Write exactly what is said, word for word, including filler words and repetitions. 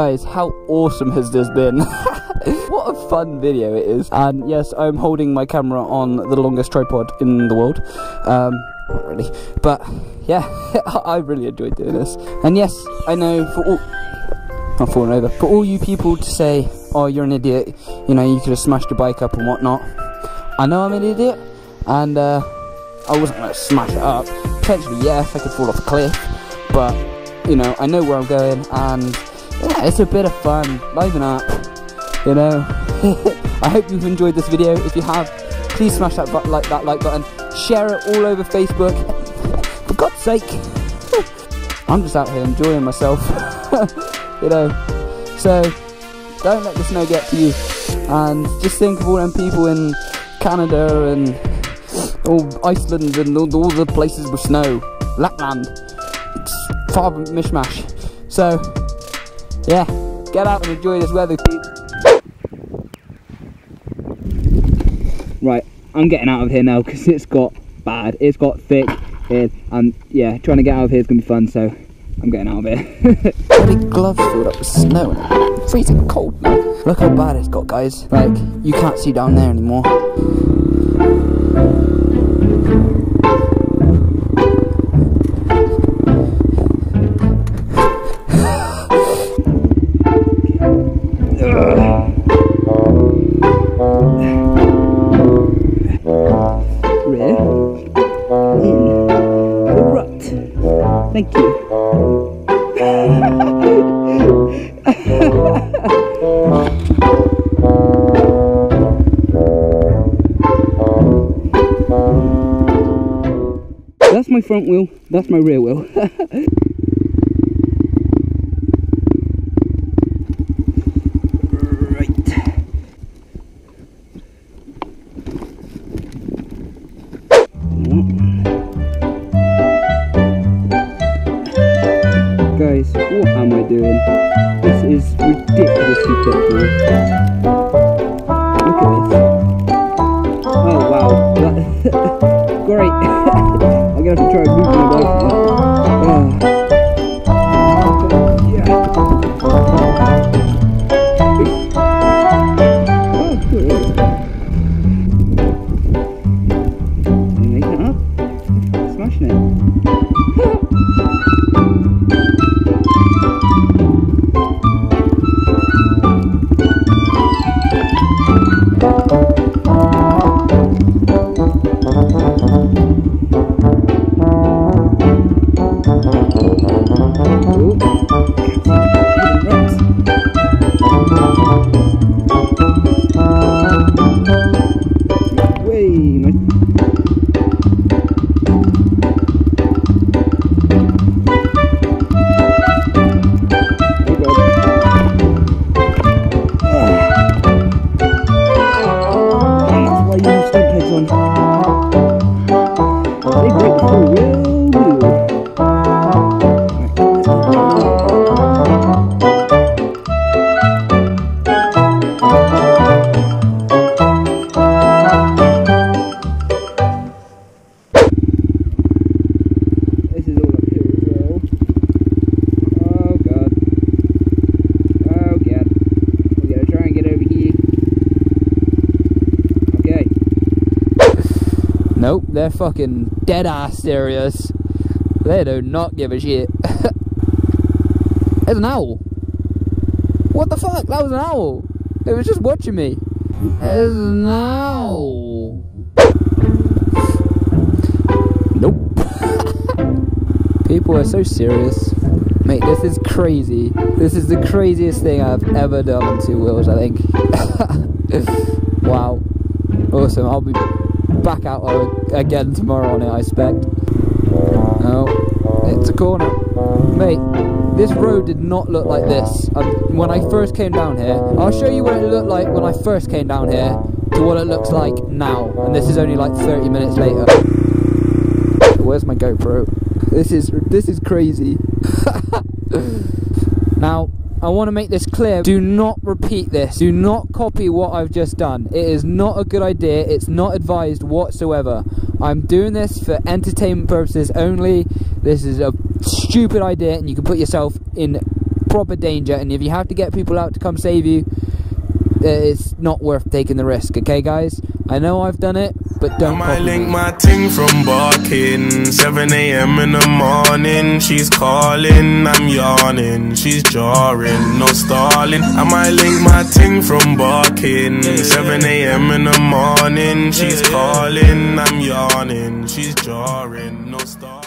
Guys, how awesome has this been? What a fun video it is. And yes, I'm holding my camera on the longest tripod in the world. Um, not really, but yeah, I really enjoyed doing this. And yes, I know for all, I'm falling over, for all you people to say, oh, you're an idiot, you know, you could have smashed your bike up and whatnot. I know I'm an idiot, and uh, I wasn't going to smash it up. Potentially, yes, I could fall off a cliff, but, you know, I know where I'm going, and yeah, it's a bit of fun. Liven up, you know. I hope you've enjoyed this video. If you have, please smash that like that like button. Share it all over Facebook. For God's sake. I'm just out here enjoying myself. You know. So, don't let the snow get to you. And just think of all them people in Canada and all Iceland and all, all the places with snow. Lapland. It's far of a mishmash. So, yeah, get out and enjoy this weather. Right, I'm getting out of here now because it's got bad. It's got thick here, and yeah, trying to get out of here is gonna be fun. So I'm getting out of here. Bloody gloves filled up with snow and it's freezing cold now. Look how bad it's got, guys. Like, you can't see down there anymore. Thank you. That's my front wheel, that's my rear wheel. Guys, what am I doing? This is ridiculously thick now. Look at this. Oh wow. Great. I'm gonna have to try and move my bike now. Oh. Yeah. Oh, good. I'm making it up. Smashing it. Nope, they're fucking dead ass serious. They do not give a shit. There's an owl. What the fuck? That was an owl. It was just watching me. There's an owl. Nope. People are so serious. Mate, this is crazy. This is the craziest thing I've ever done on two wheels, I think. Wow. Awesome. I'll be back out again tomorrow on it, I expect. Oh, it's a corner. Mate, this road did not look like this um, when I first came down here. I'll show you what it looked like when I first came down here to what it looks like now. And this is only like thirty minutes later. Where's my GoPro? This is, this is crazy. Now, I want to make this clear. Do not repeat this. Do not copy what I've just done. It is not a good idea. It's not advised whatsoever. I'm doing this for entertainment purposes only. This is a stupid idea and you can put yourself in proper danger, and if you have to get people out to come save you, it's not worth taking the risk, okay guys? I know I've done it, but don't I might copy link me. my ting from barking, seven A M in the morning. She's calling, I'm yawning. She's jarring, no stalling. I might link my ting from barking, seven A M in the morning. She's calling, I'm yawning. She's jarring, no stalling.